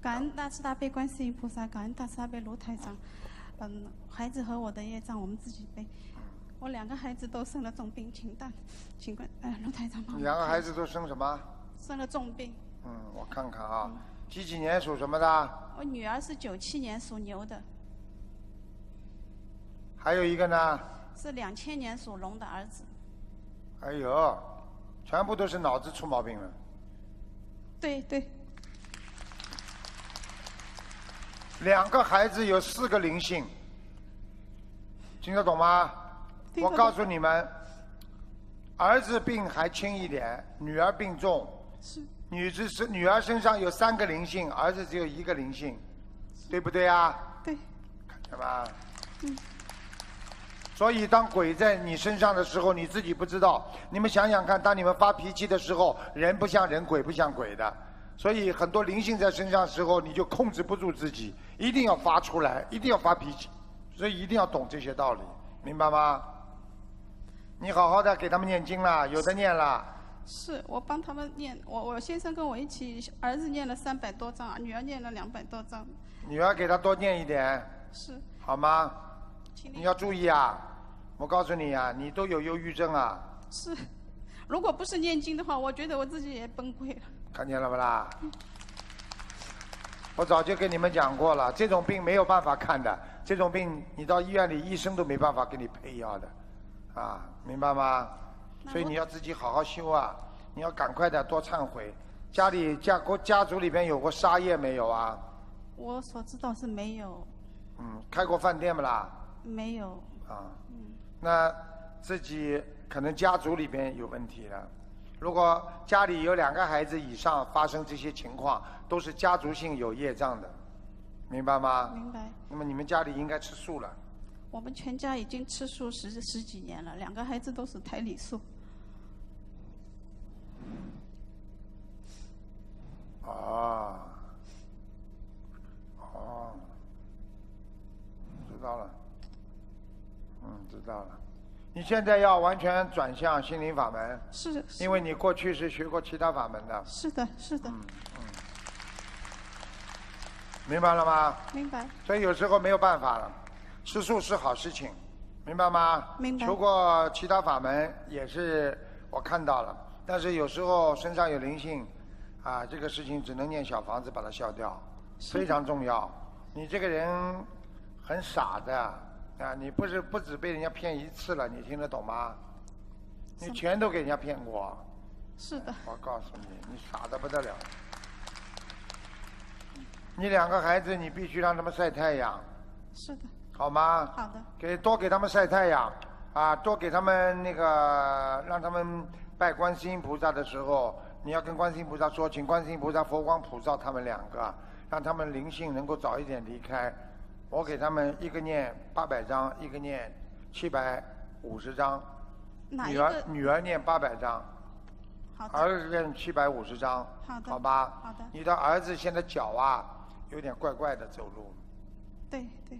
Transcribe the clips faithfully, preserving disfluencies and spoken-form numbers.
感恩大慈大悲观世音菩萨，感恩大慈大悲卢台长。嗯，孩子和我的业障我们自己背。我两个孩子都生了重病，请大，请关呃卢台长帮我。 两个孩子都生什么？ 生了重病。 嗯，我看看啊，嗯、几几年属什么的？ 我女儿是九七年属牛的。 还有一个呢？ 是两千年属龙的儿子。 哎呦，全部都是脑子出毛病了。 对对。 两个孩子有四个灵性，听得懂吗？我告诉你们，儿子病还轻一点，女儿病重。 是。 女子是女儿身上有三个灵性，儿子只有一个灵性，对不对啊？ 对。 看见吧？ 嗯。 所以当鬼在你身上的时候，你自己不知道。你们想想看，当你们发脾气的时候，人不像人，鬼不像鬼的。所以很多灵性在身上的时候，你就控制不住自己，一定要发出来，一定要发脾气，所以一定要懂这些道理，明白吗？你好好的给他们念经啦，有的念了。 是我帮他们念，我我先生跟我一起，儿子念了三百多章，女儿念了两百多章。 女儿给他多念一点。 是。 好吗？你要注意啊！我告诉你啊，你都有忧郁症啊。 是，如果不是念经的话，我觉得我自己也崩溃了。 看见了不啦？我早就跟你们讲过了，这种病没有办法看的，这种病你到医院里医生都没办法给你配药的，啊，明白吗？所以你要自己好好修啊，你要赶快的多忏悔。家里家国家族里边有过杀业没有啊？ 我所知道是没有。 嗯，开过饭店不啦？ 没有。 啊。嗯。那自己可能家族里边有问题了。如果家里有两个孩子以上发生这些情况，都是家族性有业障的，明白吗？ 明白。 那么你们家里应该吃素了。 我们全家已经吃素十十几年了，两个孩子都是胎里素。 哦，哦，知道了，嗯，知道了。你现在要完全转向心灵法门， 是， 因为你过去是学过其他法门的。 是的，是的。 嗯嗯，明白了吗？ 明白。 所以有时候没有办法了，吃素是好事情，明白吗？ 明白。 求过其他法门也是我看到了，但是有时候身上有灵性，啊，这个事情只能念小房子把它消掉，非常重要。你这个人很傻的。啊，你不是不止被人家骗一次了，你听得懂吗？你全都给人家骗过。 是的。 我告诉你，你傻得不得了。你两个孩子，你必须让他们晒太阳。 是的。 好吗？ 好的。 给多给他们晒太阳，啊，多给他们那个，让他们拜观世音菩萨的时候，你要跟观世音菩萨说，请观世音菩萨佛光普照他们两个，让他们灵性能够早一点离开。我给他们一个念八百章，一个念七百五十章，女儿女儿念八百章，儿子念七百五十章， 好的， 好吧？ 好的。 你的儿子现在脚啊有点怪怪的走路。 对对。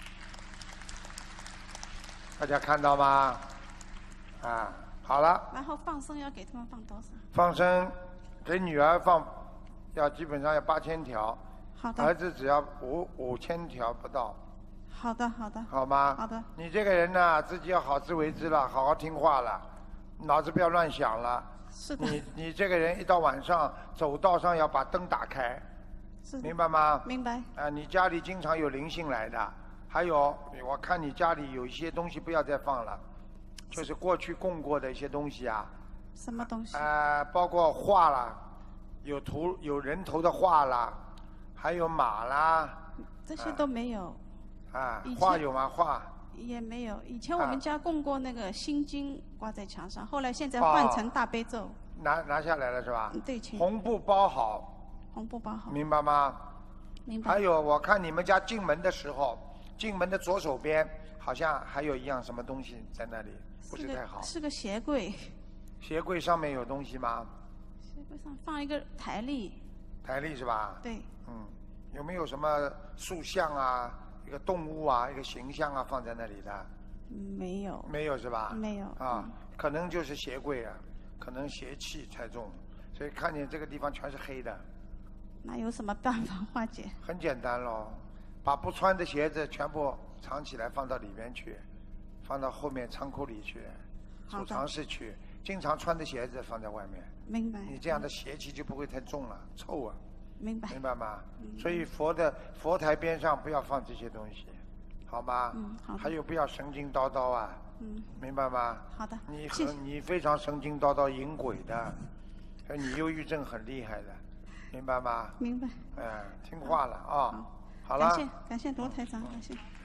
大家看到吗？啊，好了。 然后放生要给他们放多少？ 放生给女儿放，要基本上要八千条。 好的。 儿子只要五五千条不到。 好的，好的。 好吗？ 好的。 你这个人呢，自己要好自为之了，好好听话了，脑子不要乱想了。 是的。 你你这个人一到晚上走道上要把灯打开。 是的。 明白吗？ 明白。 啊，你家里经常有灵性来的，还有我看你家里有一些东西不要再放了，就是过去供过的一些东西啊。 什么东西？ 呃，包括画啦，有图有人头的画啦。还有马啦， 这些都没有。 啊，画有吗？画也没有。以前我们家供过那个心经挂在墙上，后来现在换成大悲咒。 拿拿下来了是吧？ 对，请。 红布包好。 红布包好。 明白吗？ 明白。 还有，我看你们家进门的时候，进门的左手边好像还有一样什么东西在那里，不是太好。 是个鞋柜。 鞋柜上面有东西吗？ 鞋柜上放一个台历。 台历是吧？ 对。 嗯，有没有什么塑像啊，一个动物啊，一个形象啊放在那里的？ 没有。 没有是吧？ 没有。 啊，嗯、可能就是鞋柜啊，可能邪气太重，所以看见这个地方全是黑的。 那有什么办法化解？ 很简单咯，把不穿的鞋子全部藏起来，放到里面去，放到后面仓库里去，储藏室去。经常穿的鞋子放在外面。 明白。 你这样的邪气就不会太重了，臭啊。 明白。 明白吗？ 嗯、 所以佛的佛台边上不要放这些东西，好吗？ 嗯，好的。 还有不要神经叨叨啊。 嗯。 明白吗？ 好的。 你很你非常神经叨叨，引鬼的，你忧郁症很厉害的，明白吗？ 明白。 哎，听话了啊。 好， 好了。 感谢感谢罗台长，感谢。